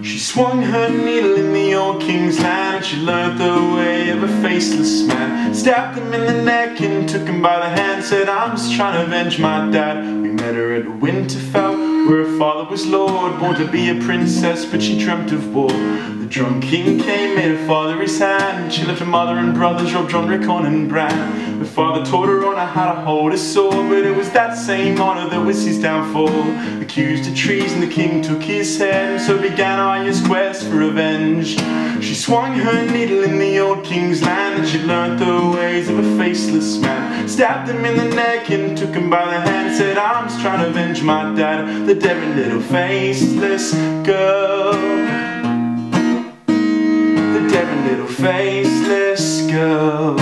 She swung her needle in the old king's land. She learned the way of a faceless man. Stabbed him in the neck and took him by the hand. Said, I'm just trying to avenge my dad. We met her at Winterfell, where her father was lord, born to be a princess, but she dreamt of war. The drunk king came, made her father his hand. She left her mother and brothers, Rob, John, Rickon and Bran. Her father taught her on how to hold a sword, but it was that same honour that was his downfall. Accused of treason, the king took his head, and so began Arya's quest for revenge. She swung her needle in the old king's land, and she learnt the ways of a faceless man. Stabbed him in the neck and took him by the hand. Said, I'm just trying to avenge my dad. The daring little faceless girl. The daring little faceless girl.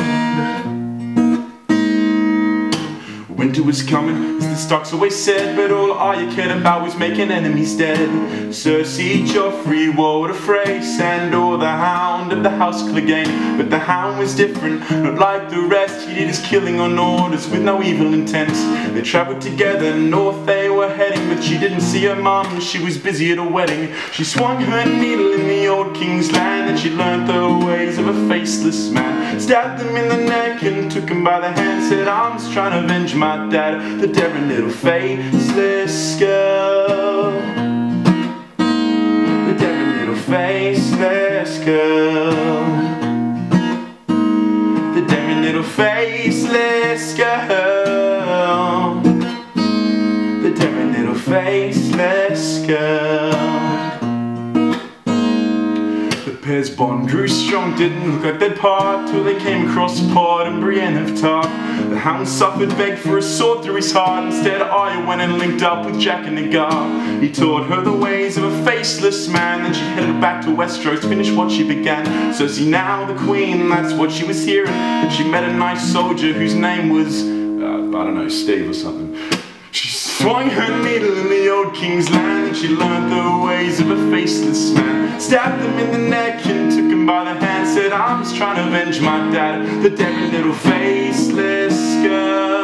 Winter was coming, as the Starks always said, but all Arya cared about was making enemies dead. Cersei, Joffrey, Walder Frey, Sandor, the Hound of the House Clegane. But the Hound was different, not like the rest. He did his killing on orders with no evil intent. They travelled together, north they were heading, but she didn't see her mum, she was busy at a wedding. She swung her needle in the old king's land, and she learnt the ways of a faceless man. Stabbed him in the neck and took him by the hand. Said, I'm just trying to avenge my dad. The daring little faceless girl. The daring little faceless girl. The daring little faceless girl. The daring little faceless girl. The pair's bond grew strong, didn't look like they'd part, till they came across Pod and Brienne of Tarth. The Hound suffered, begged for a sword through his heart. Instead Arya went and linked up with Jack and Nagar. He taught her the ways of a faceless man, then she headed back to Westeros to finish what she began. Cersei, now the queen, that's what she was hearing. And she met a nice soldier whose name was, I don't know, Steve or something. She swung her needle in the old king's land, and she learned the ways of a faceless man. Stabbed him in the neck and took him by the hand. Said, I'm just trying to avenge my dad. The daring little faceless girl.